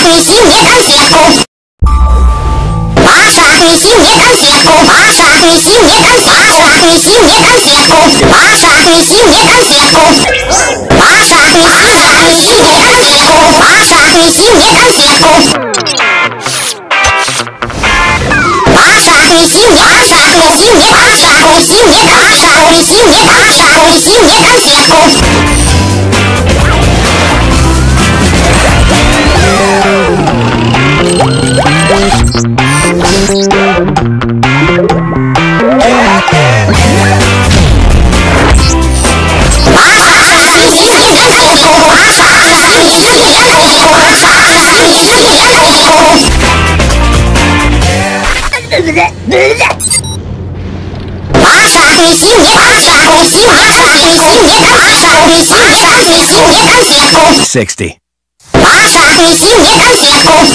对新也感谢后。玛莎对新也感谢后，玛莎对新也感谢，玛莎对新也感谢后，玛莎对新也感谢后，玛莎对新也感谢后，玛莎对新也感谢后。玛莎对新也，玛莎对新也，玛莎对新也，玛莎对新也，玛莎对新也感谢后。玛莎对新也，玛莎对新也，玛莎对新也，玛莎对新也，玛莎对新也感谢后。 60. 玛莎对新也感谢后。